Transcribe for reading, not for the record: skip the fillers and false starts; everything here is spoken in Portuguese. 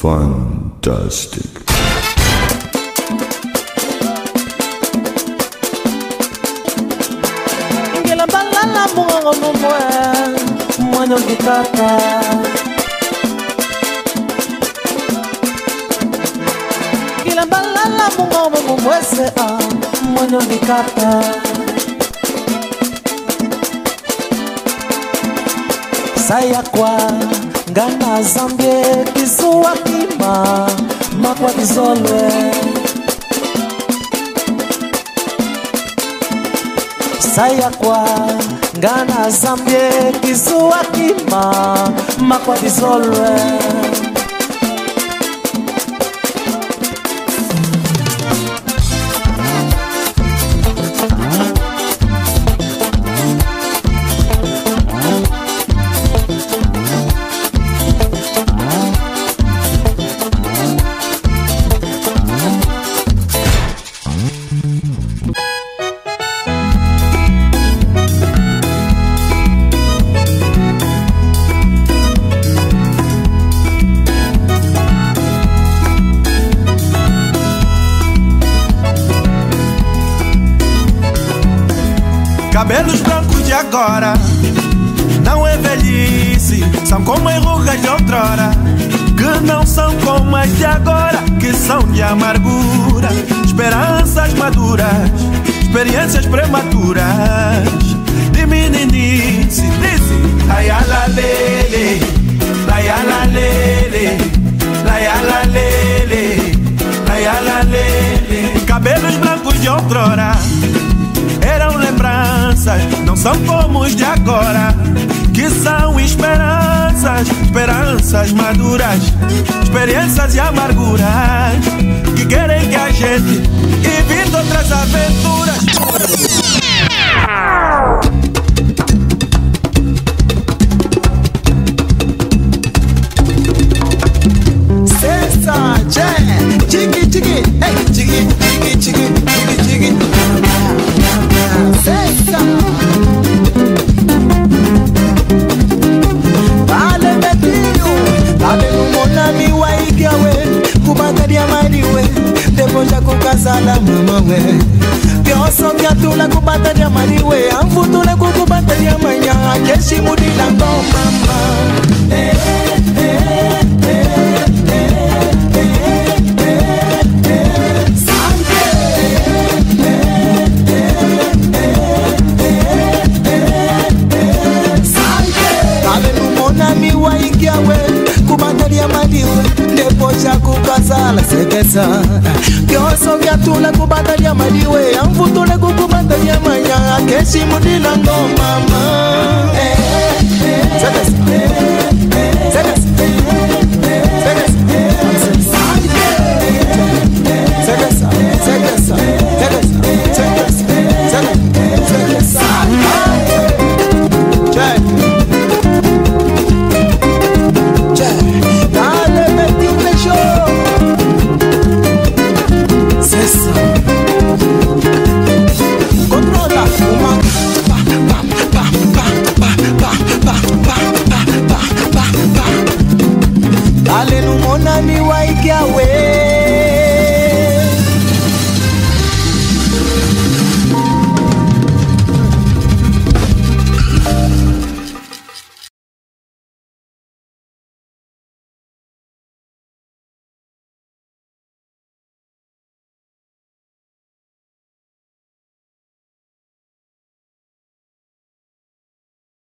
fantastic. Ngela balala mungo mumwe mwanyo gitata. Ngela balala mungo mumwe se mwanyo gitata. Saya kwa ngana Zambie kisuwa kima makwa kizolwe. Saya kwa ngana Zambie kisuwa kima makwa kizolwe. Cabelos brancos de agora não é velhice, são como enrugas de outrora, que não são como as de agora, que são de amargura. Esperanças maduras, experiências prematuras, de meninice, disse laiala lele, laiala lele, laiala lele, laiala lele. Cabelos brancos de outrora eram lembranças, não são como os de agora, que são esperanças, esperanças maduras, experiências e amarguras, que querem que a gente evite outras aventuras. Sensa, jé, tiki tiki, hey, tiki tiki tiki tiki tiki. Sensa, vale metinho, vale no monami wa ikiawe, kubataria mariwe, depois já com casala mamawe. Pioso kiatula kubataria mariwe, amfutule kubataria manhã, keshi mudila mama. Kubataria mariwe, depois já kukasala sekesa. Kioso kiatula kubataria mariwe, amfutule kubataria manhã, keshi mudila mama. Sekesa, sekesa, sekesa, sekesa, sekesa. Ale no monami wa ikiawe.